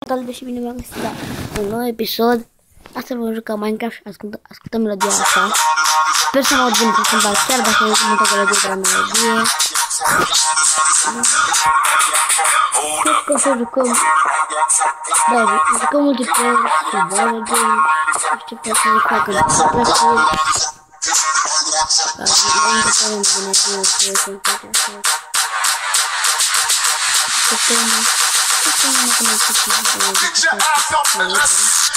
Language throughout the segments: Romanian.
Salve și bine v-am găsit la un nou episod. Astăzi vom juca Minecraft și ascultăm melodia asta. Sper să mă aud bine, să-mi bag chiar dacă e multă melodie de la melodie. Cred că o să jucăm... Da, jucăm multiplayer cu Valorant Game. Așteptăm să ne facă plăcere. Am găsit de melodie, să-mi face așa. Get your ass up and let's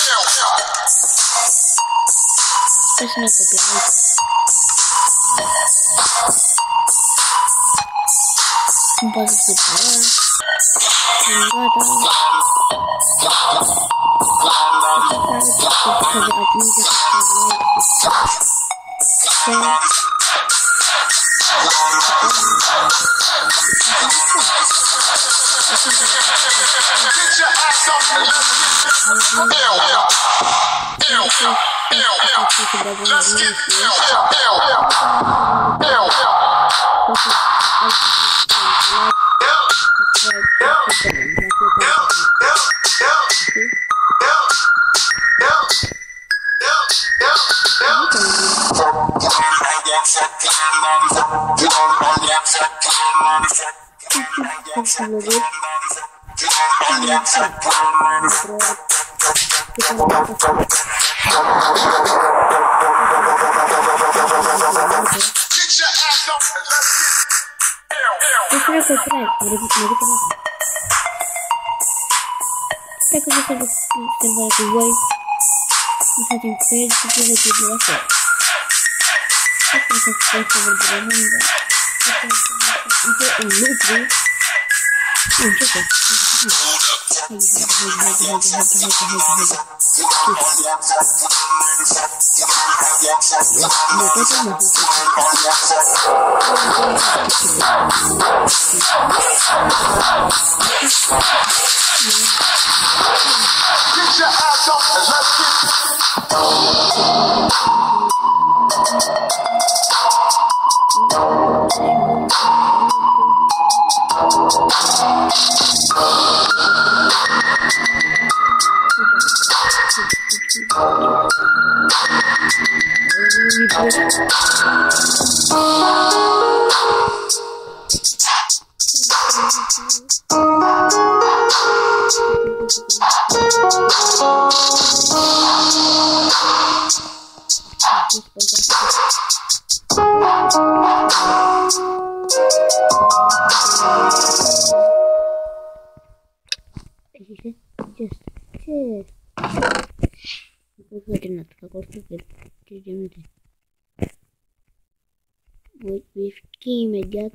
voi ști imediat.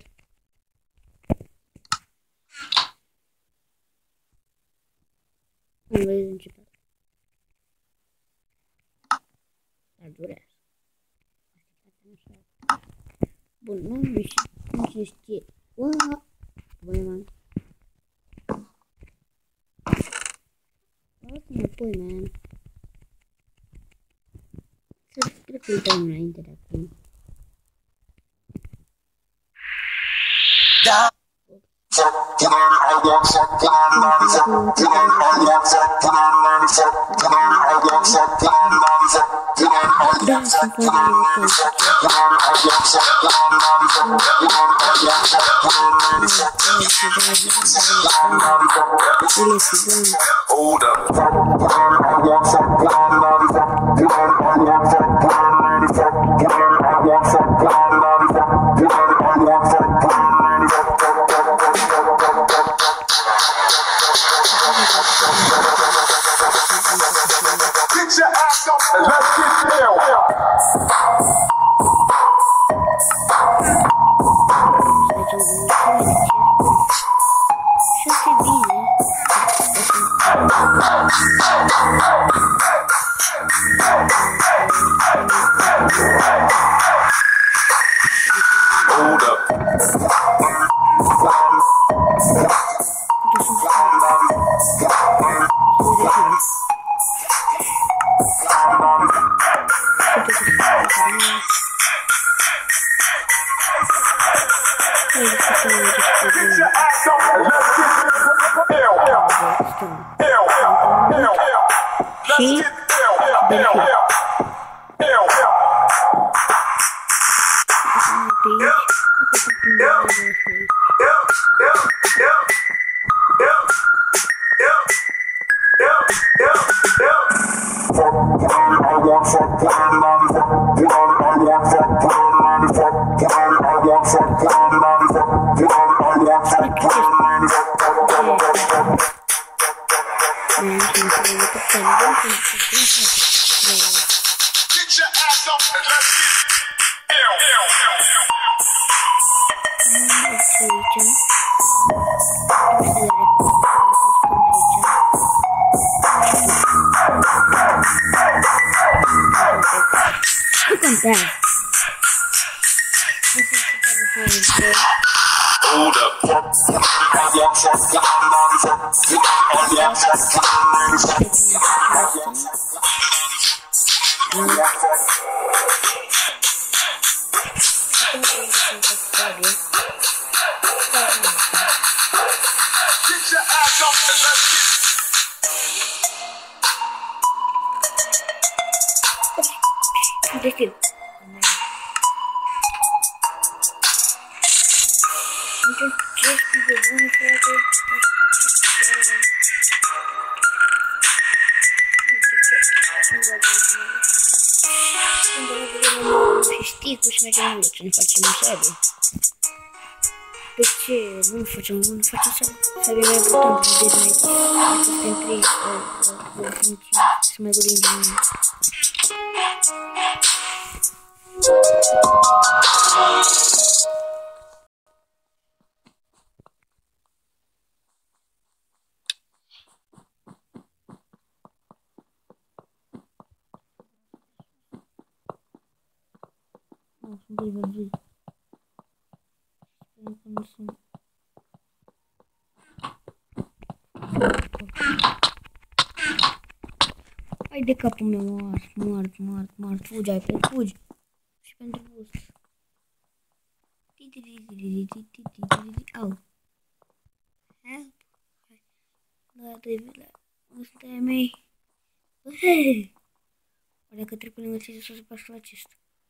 Îmi vezi începe. Dar durează. Bun, nu știe. Băi, man. Mă pui, man. Cred că uităm înainte de acum. Da. Put on it, I want fuck, put on it, I fuck, put on it, I want fuck, put on it, I fuck, put on it, I want fuck, put on it, I fuck, put on it, I want fuck, put on it, I fuck, put on it, I want fuck, put on it, I fuck, put on it, I want fuck, put on it, I fuck, hold up. Put on it, I want fuck, put on it, I fuck, put on it, I want fuck, put on it, I fuck, put on it, I want fuck, put on it, I fuck, put on it, I want fuck, put on it. Get your ass up and let's get down. Hold up. și Delphi. Hold up. I want some, get your ass up and let's get. Deci, știi cum se merge în să ne facem serie. Pe ce? Nu facem serie. Serie mai importantă de mai să mai golim din mine. Hai de capul meu, mort, fugi, iPad, fugi. Și pentru boost. Au. Help. Da, trebuie. Ăsta e mei. O dacă trec pe lângă ție să se pasă la acesta.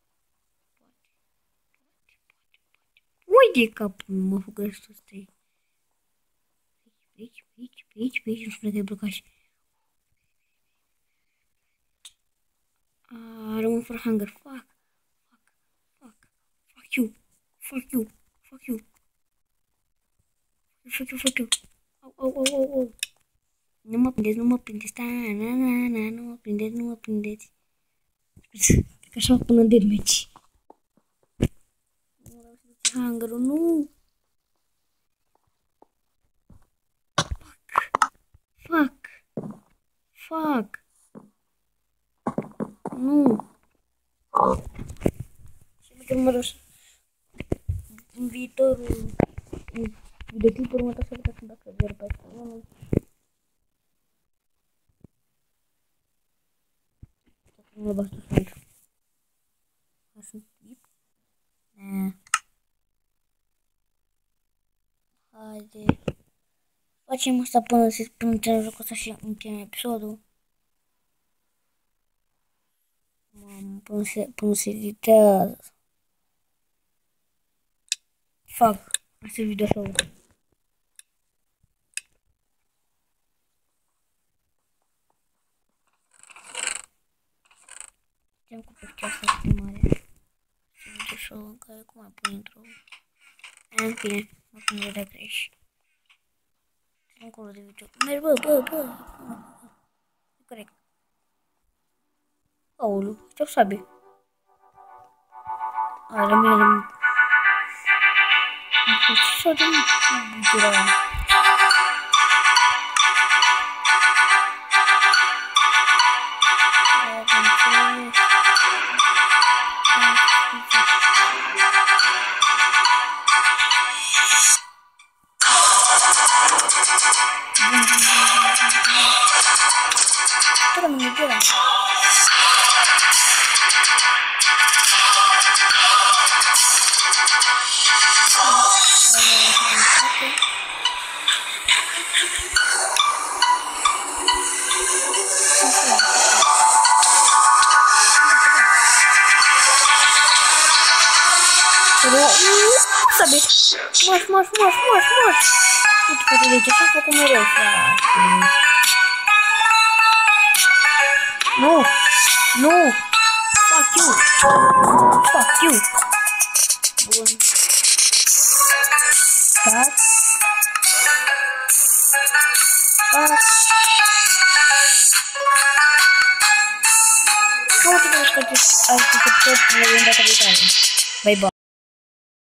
Uite capul, mă fugăsă ăsta-i. Aici, nu spune că e blocat. Rămân fără hunger, fuck you. Au. Nu mă prindeți, nu mă prindeți. Că așa până de meci. Hunger-ul, nu. Fuck. Nu. Și următorul în viitorul videoclipul următor să vedem dacă văr pe asta. Nu basta sunt. Sunt tip. Haide. Facem asta până se termină jocul ăsta și încheiem episodul. Până se editează. Fac. Asta e video sau. Știam cu pe asta mare. Și video sau în care cum mai pun intro. În fine, mă pun de greș. Încolo de video. Merg, bă. Corect. Aulu, ce-o sabie. Rămâne. Ce-o de video. Sabe? Moș. Uite, frate, de ce s-a făcut mereu, frate? Nu! Fuck you! Bun. Stați. Uite, că ai făcut tot la data viitoare. Bye, bye.